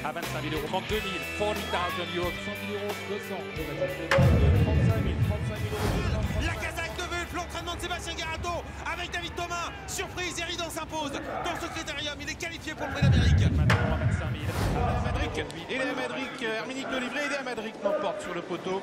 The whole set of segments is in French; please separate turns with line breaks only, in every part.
à 25 000 euros. 32 000, 40 000 euros.
100 000 euros, 200. De 35 000 euros, 200.
La Kazakh de Vulf, l'entraînement de Sébastien Garato avec David Thomas. Surprise, Eridan s'impose dans ce critérium. Il est qualifié pour le Prix d'Amérique.
Maintenant à 25 000.
Il est à Madrid, Herminique de Livret, il est à Madrid, l'emporte sur le poteau.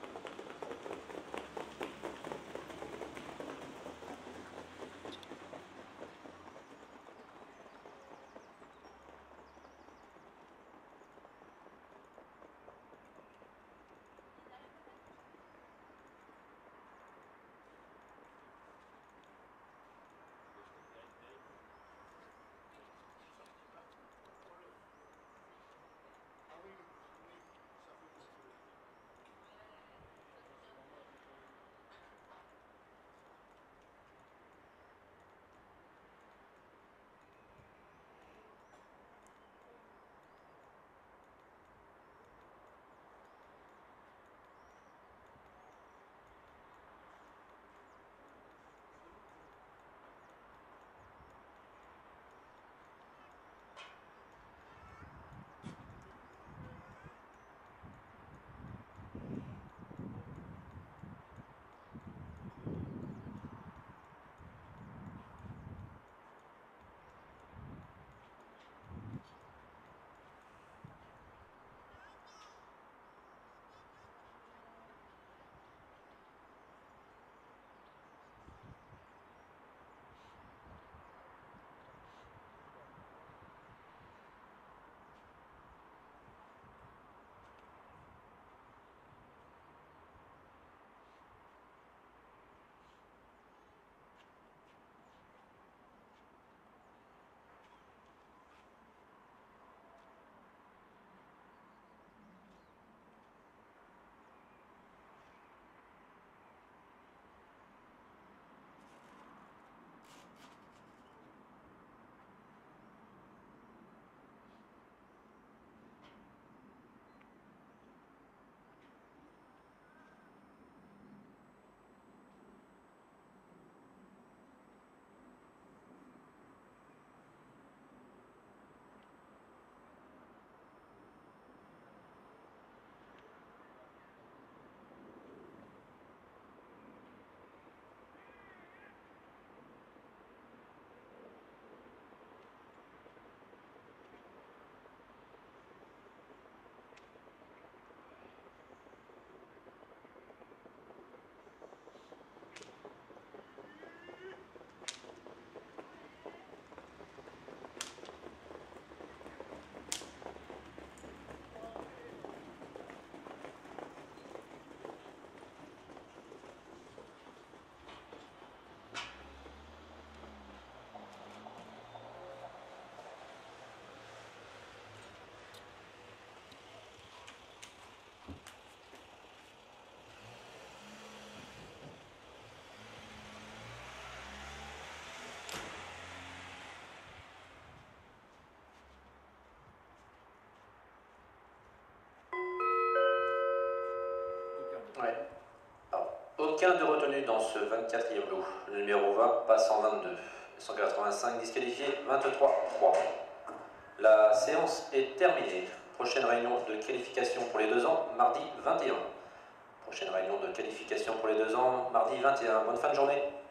Ouais. Alors, aucun de retenu dans ce 24e lot. Le numéro 20 passe en 22. 185 disqualifié, 23-3. La séance est terminée. Prochaine réunion de qualification pour les 2 ans, mardi 21. Prochaine réunion de qualification pour les 2 ans, mardi 21. Bonne fin de journée.